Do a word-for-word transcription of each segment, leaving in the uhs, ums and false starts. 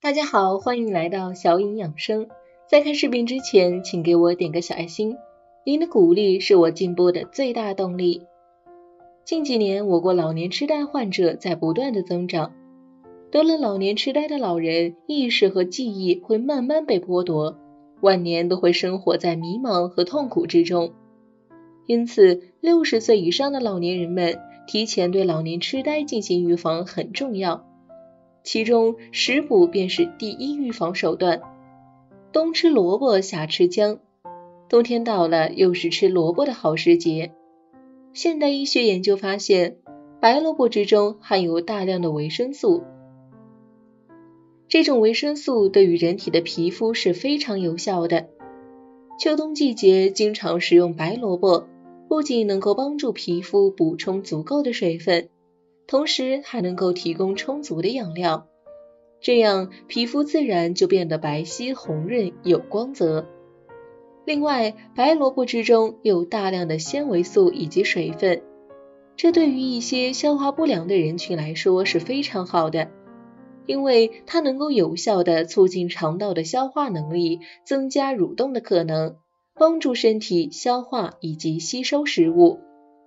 大家好，欢迎来到小颖养生。在看视频之前，请给我点个小爱心，您的鼓励是我进步的最大动力。近几年，我国老年痴呆患者在不断的增长，得了老年痴呆的老人，意识和记忆会慢慢被剥夺，晚年都会生活在迷茫和痛苦之中。因此，六十岁以上的老年人们提前对老年痴呆进行预防很重要。其中食补便是第一预防手段。冬吃萝卜夏吃姜，冬天到了又是吃萝卜的好时节。现代医学研究发现，白萝卜之中含有大量的维生素，这种维生素对于人体的皮肤是非常有效的。秋冬季节经常食用白萝卜，不仅能够帮助皮肤补充足够的水分，同时还能够提供充足的养料，这样皮肤自然就变得白皙红润有光泽。另外，白萝卜之中有大量的纤维素以及水分，这对于一些消化不良的人群来说是非常好的，因为它能够有效地促进肠道的消化能力，增加蠕动的可能，帮助身体消化以及吸收食物。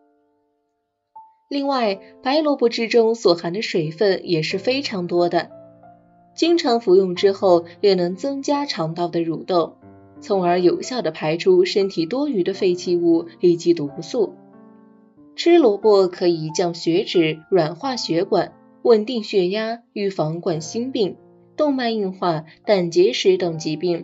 另外，白萝卜之中所含的水分也是非常多的，经常服用之后也能增加肠道的蠕动，从而有效地排出身体多余的废弃物以及毒素。吃萝卜可以降血脂、软化血管、稳定血压，预防冠心病、动脉硬化、胆结石等疾病。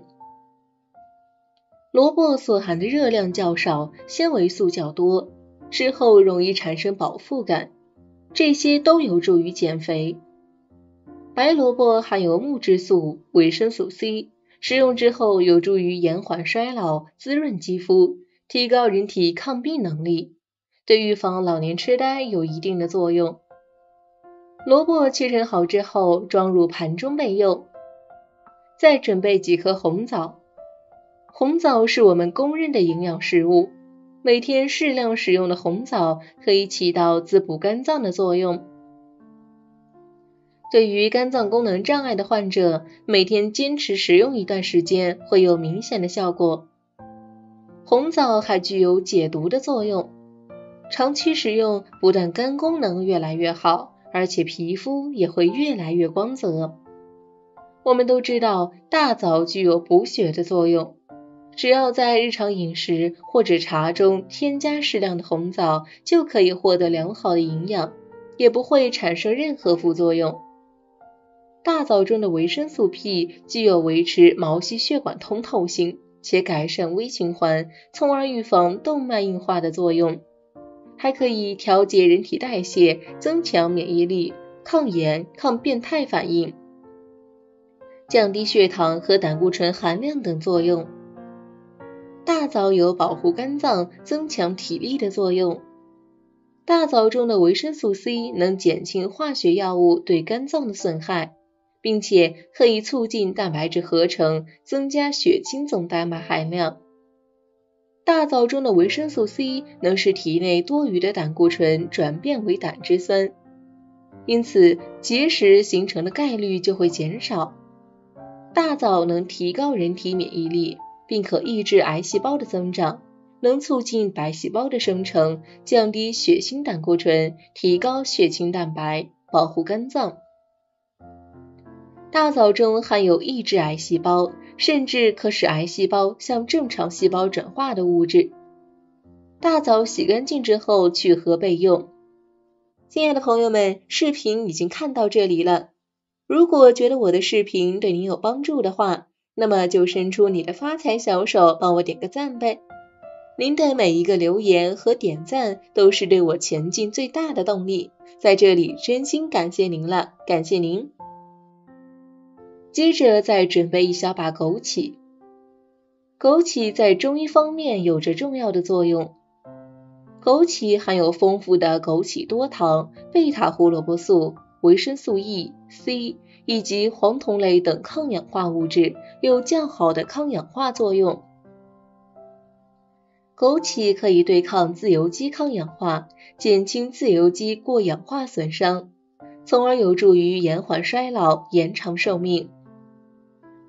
萝卜所含的热量较少，纤维素较多，吃后容易产生饱腹感，这些都有助于减肥。白萝卜含有木质素、维生素 C， 食用之后有助于延缓衰老、滋润肌肤，提高人体抗病能力，对预防老年痴呆有一定的作用。萝卜切成好之后，装入盘中备用。再准备几颗红枣。红枣是我们公认的营养食物，每天适量食用的红枣可以起到滋补肝脏的作用。对于肝脏功能障碍的患者，每天坚持食用一段时间会有明显的效果。红枣还具有解毒的作用，长期食用不但肝功能越来越好，而且皮肤也会越来越光泽。我们都知道大枣具有补血的作用，只要在日常饮食或者茶中添加适量的红枣，就可以获得良好的营养，也不会产生任何副作用。大枣中的维生素 P 具有维持毛细血管通透性，且改善微循环，从而预防动脉硬化的作用，还可以调节人体代谢，增强免疫力，抗炎、抗变态反应，降低血糖和胆固醇含量等作用。大枣有保护肝脏、增强体力的作用。大枣中的维生素 C 能减轻化学药物对肝脏的损害，并且可以促进蛋白质合成，增加血清总蛋白含量。大枣中的维生素 C 能使体内多余的胆固醇转变为胆汁酸，因此结石形成的概率就会减少。大枣能提高人体免疫力，并可抑制癌细胞的增长，能促进白细胞的生成，降低血清胆固醇，提高血清蛋白，保护肝脏。大枣中含有抑制癌细胞，甚至可使癌细胞向正常细胞转化的物质。大枣洗干净之后去核备用。亲爱的朋友们，视频已经看到这里了，如果觉得我的视频对您有帮助的话，那么就伸出你的发财小手，帮我点个赞呗。您的每一个留言和点赞都是对我前进最大的动力，在这里真心感谢您了，感谢您。接着再准备一小把枸杞。枸杞在中医方面有着重要的作用。枸杞含有丰富的枸杞多糖、贝塔胡萝卜素、维生素 E、C 以及黄酮类等抗氧化物质，有较好的抗氧化作用。枸杞可以对抗自由基抗氧化，减轻自由基过氧化损伤，从而有助于延缓衰老、延长寿命。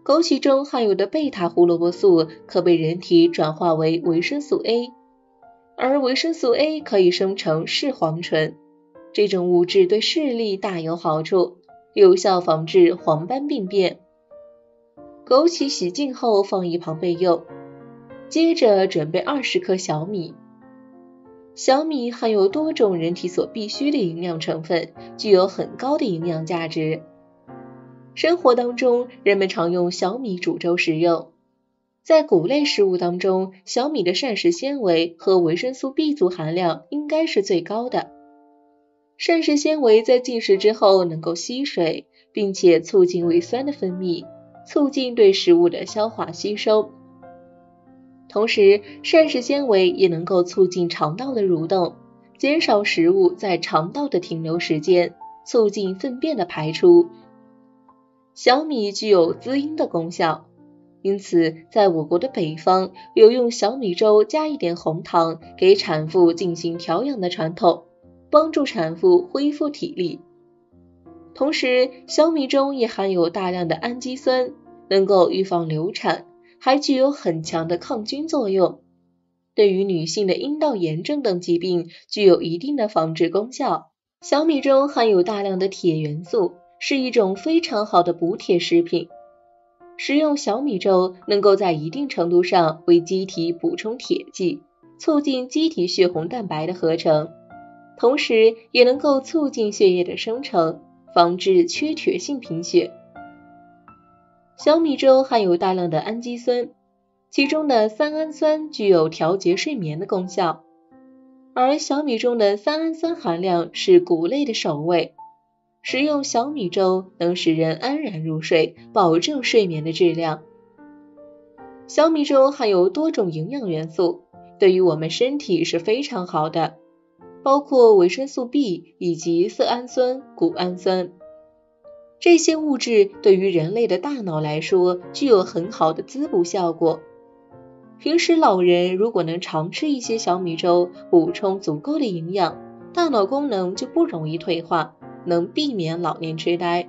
枸杞中含有的贝塔胡萝卜素可被人体转化为维生素 A， 而维生素 A 可以生成视黄醇，这种物质对视力大有好处，有效防治黄斑病变。枸杞洗净后放一旁备用。接着准备二十克小米。小米含有多种人体所必需的营养成分，具有很高的营养价值。生活当中，人们常用小米煮粥食用。在谷类食物当中，小米的膳食纤维和维生素 B 族含量应该是最高的。膳食纤维在进食之后能够吸水，并且促进胃酸的分泌，促进对食物的消化吸收。同时，膳食纤维也能够促进肠道的蠕动，减少食物在肠道的停留时间，促进粪便的排出。小米具有滋阴的功效，因此在我国的北方有用小米粥加一点红糖给产妇进行调养的传统，帮助产妇恢复体力。同时，小米中也含有大量的氨基酸，能够预防流产，还具有很强的抗菌作用，对于女性的阴道炎症等疾病具有一定的防治功效。小米中含有大量的铁元素，是一种非常好的补铁食品。食用小米粥能够在一定程度上为机体补充铁剂，促进机体血红蛋白的合成，同时也能够促进血液的生成，防治缺铁性贫血。小米粥含有大量的氨基酸，其中的三氨酸具有调节睡眠的功效，而小米中的三氨酸含量是谷类的首位。食用小米粥能使人安然入睡，保证睡眠的质量。小米粥含有多种营养元素，对于我们身体是非常好的，包括维生素 B 以及色氨酸、谷氨酸。这些物质对于人类的大脑来说具有很好的滋补效果。平时老人如果能常吃一些小米粥，补充足够的营养，大脑功能就不容易退化，能避免老年痴呆。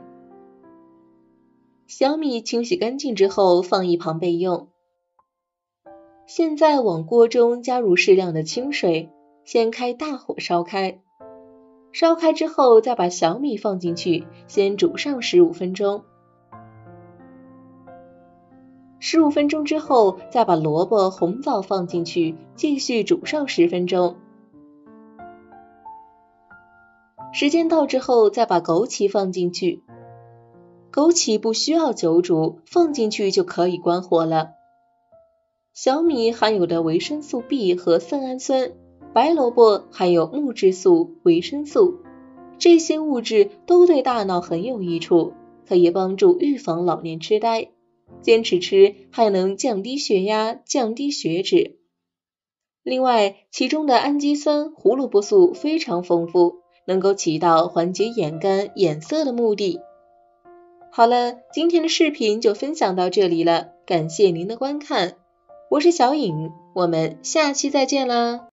小米清洗干净之后放一旁备用。现在往锅中加入适量的清水，先开大火烧开。烧开之后再把小米放进去，先煮上十五分钟。十五分钟之后再把萝卜、红枣放进去，继续煮上十分钟。时间到之后再把枸杞放进去。枸杞不需要久煮，放进去就可以关火了。小米含有的维生素 B 和色氨酸，白萝卜含有木质素、维生素，这些物质都对大脑很有益处，可以帮助预防老年痴呆。坚持吃还能降低血压、降低血脂。另外，其中的氨基酸、胡萝卜素非常丰富，能够起到缓解眼干、眼涩的目的。好了，今天的视频就分享到这里了，感谢您的观看，我是小颖，我们下期再见啦。